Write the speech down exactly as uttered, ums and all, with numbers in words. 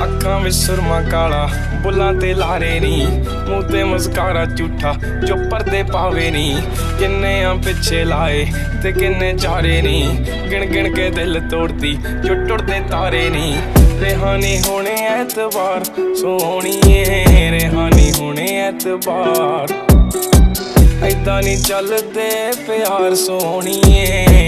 अखां विच सुरमा काला बुल्लां ते लारे नी, मूंह ते मस्कारा झूठा जो परदे पावे नी। किन्ने आ पिछे लाए ते किन्ने चारे नी, गिण गिण के दिल तोड़दी जो टुटदे तारे नी। रेहानी होने ऐतबार सोहणीए, रेहानी होने ऐतबार, ऐदां नी चलदे प्यार सोहणीए।